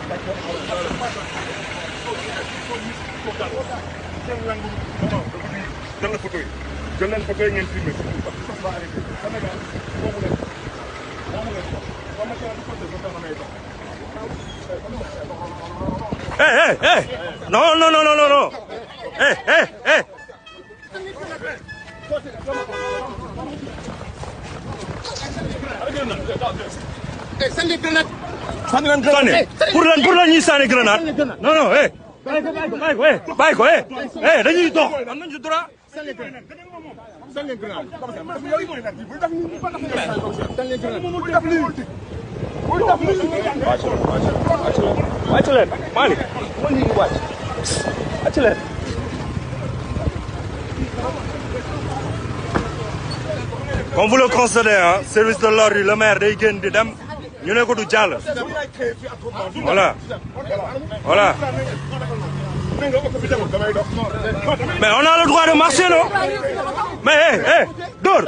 jël na photo yi jël leen photo yi ngeen filmé non non non non non sànni grenade. pour lan ñuy sànni grenade non non bàyyi ko dañuy dox am nañu droit. sànni grenade. wàcc leen Malick wàcc leen. Comme vous le constatez, hein, service de l'ordre, le maire day génn di dem ñu ne ko du jàll. Voilà. Voilà. Mais on a le droit de marcher, non? Mais dóor.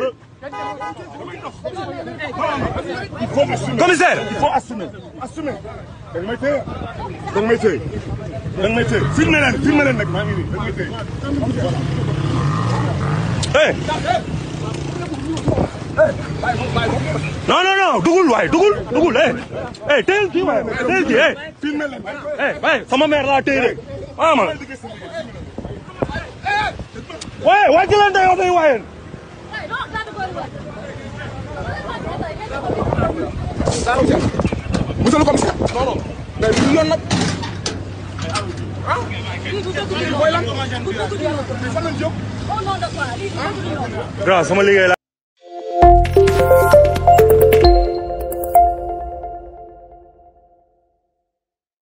Commissaire. Il faut assumer. Assumer. Da nga may téye. Da nga may téye. Da nga may téye. Filmé leen nag maa ngi nii da nga may téye. Non non non dugul waay dugul teel kii waay teel kii Filmé leen. waay sama mère laa téye rek ma waay wàcc leen tey oto yi waay Monsieur le commissaire. Non non. Mais du yoon nag. Grâce sama liggéey la